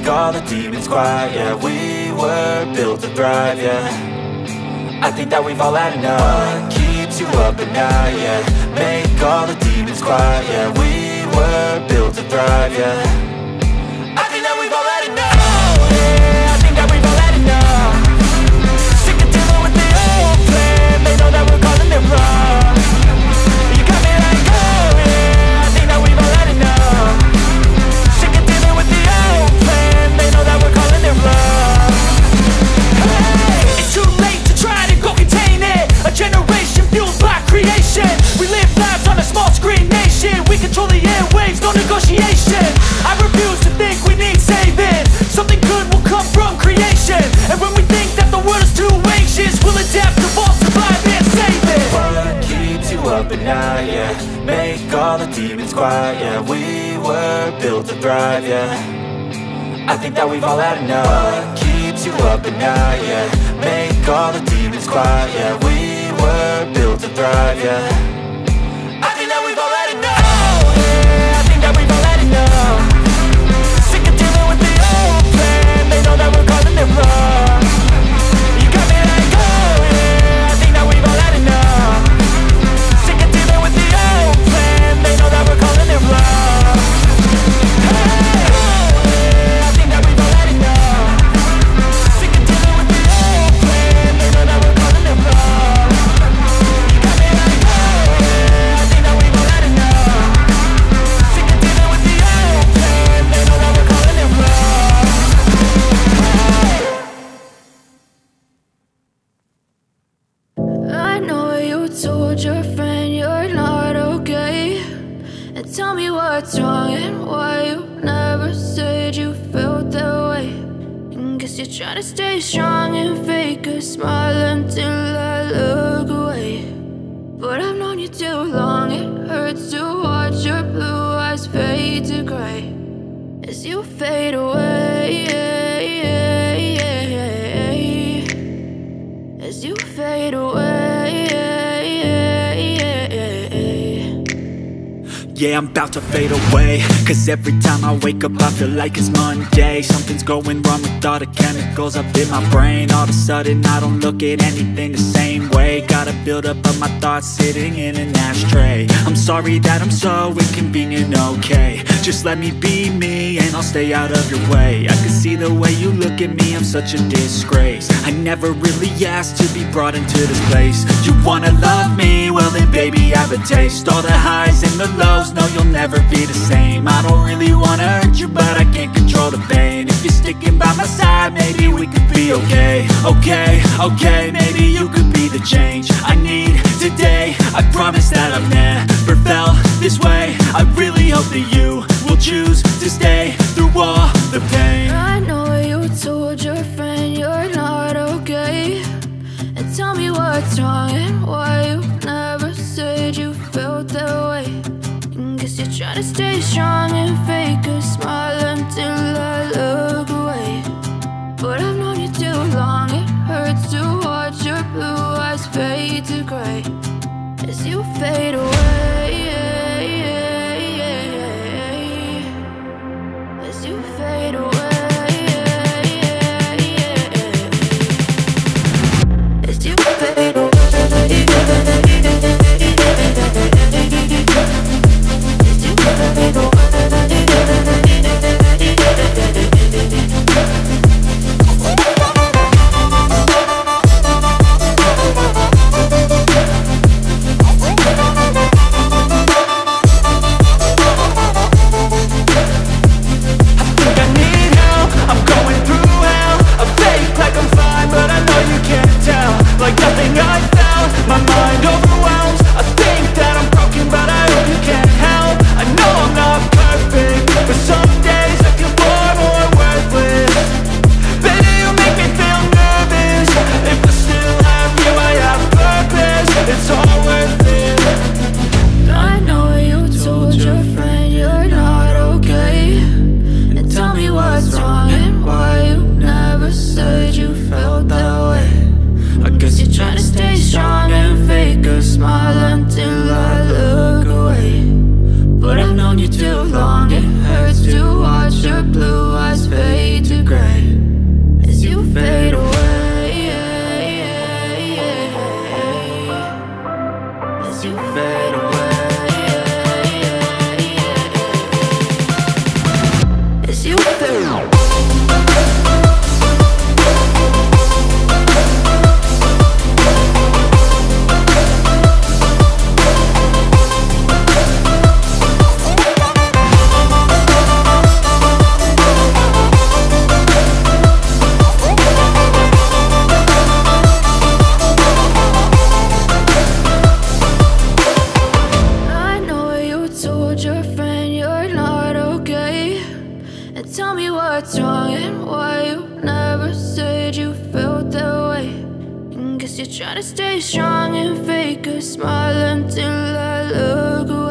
make all the demons quiet. Yeah, we were built to thrive, yeah. I think that we've all had enough. What keeps you up at night, yeah. Make all the demons quiet, yeah. We were built to thrive, yeah. I think that we've all had enough. Oh, yeah, I think that we've all had enough. Sick of dealing with the old plan. They know that we're calling it wrong. You got me like, oh yeah, I think that we've all had enough. Sick of dealing with the old plan. They know that we're calling it wrong. Hey, it's too late to try to go contain it. A generation fueled by creation. We live lives on a small screen nation. We control the airwaves, no negotiation. I refuse to think we need saving. Something good will come from creation. And when we think that the world is too anxious, we'll adapt, evolve, survive and save it. What keeps you up at night, yeah. Make all the demons quiet, yeah. We were built to thrive, yeah. I think that we've all had enough. What keeps you up at night, yeah. Make all the demons quiet, yeah. We were built to thrive, yeah. I think that we've all had enough. Oh, yeah, I think that we've all had enough. Sick of dealing with the old plan. They know that we're calling it wrong. You got me like, oh yeah, I think that we've all had enough. Sick of dealing with the old plan. They know that we're calling it wrong. Hey, oh yeah, I think that we've all had enough. Sick of dealing with the old plan. They know that we're calling it wrong. You got me like, oh yeah, I think that we've all had enough. Sick of dealing with the old plan. They know that we're calling it wrong. I know you told your friend you're not okay, and tell me what's wrong and why you never said you felt that way. And guess you're trying to stay strong and fake a smile until I look away. But I've known you too long, it hurts to watch your blue eyes fade to gray as you fade away, as you fade away. Yeah, I'm about to fade away, cause every time I wake up I feel like it's Monday. Something's going wrong with all the chemicals up in my brain. All of a sudden I don't look at anything the same way. Gotta build up of my thoughts sitting in an ashtray. I'm sorry that I'm so inconvenient, okay. Just let me be me and I'll stay out of your way. I can see the way you look at me, I'm such a disgrace. I never really asked to be brought into this place. You wanna love me? Well then baby have a taste. All the highs and the lows, no you'll never be the same. I don't really wanna hurt you but I can't control the pain. If you're sticking by my side maybe we could be okay. Okay, maybe you could be the change I need today. I promise that I've never felt this way. I really hope that you will choose to stay through all the pain. I know you told your friend you're not okay, and tell me what's wrong and why you never said you felt that way. And guess you're trying to stay strong and fake a smile until I look away. But I've known you too long, it hurts to watch your blue eyes fade to gray as you fade away, as you fade away. As you fade away. tell me what's wrong and why you never said you felt that way. And guess you're trying to stay strong and fake a smile until I look away.